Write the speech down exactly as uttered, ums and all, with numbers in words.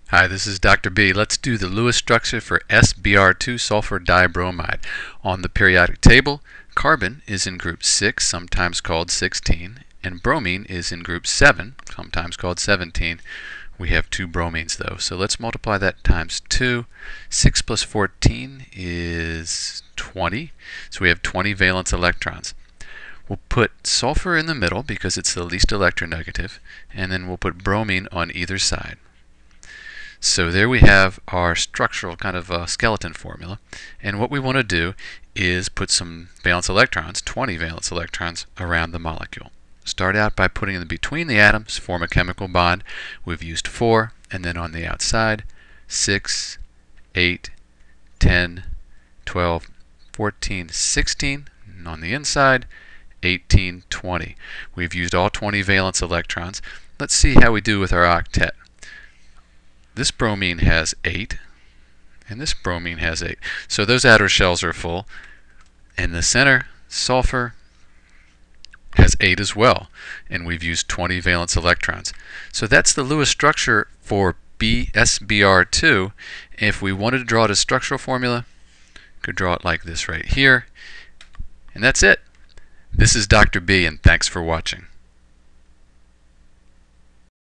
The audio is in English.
Hi, this is Doctor B. Let's do the Lewis structure for S B r two sulfur dibromide. On the periodic table, carbon is in group six, sometimes called sixteen, and bromine is in group seven, sometimes called seventeen. We have two bromines though, so let's multiply that times two. six plus fourteen is twenty, so we have twenty valence electrons. We'll put sulfur in the middle because it's the least electronegative, and then we'll put bromine on either side. So there we have our structural kind of uh, skeleton formula, and what we want to do is put some valence electrons, twenty valence electrons, around the molecule. Start out by putting them between the atoms, form a chemical bond. We've used four, and then on the outside, six, eight, ten, twelve, fourteen, sixteen, and on the inside, eighteen, twenty. We've used all twenty valence electrons. Let's see how we do with our octet. This bromine has eight, and this bromine has eight. So those outer shells are full. In the center, sulfur has eight as well, and we've used twenty valence electrons. So that's the Lewis structure for S B r two. If we wanted to draw it as structural formula, we could draw it like this right here. And that's it. This is Doctor B, and thanks for watching.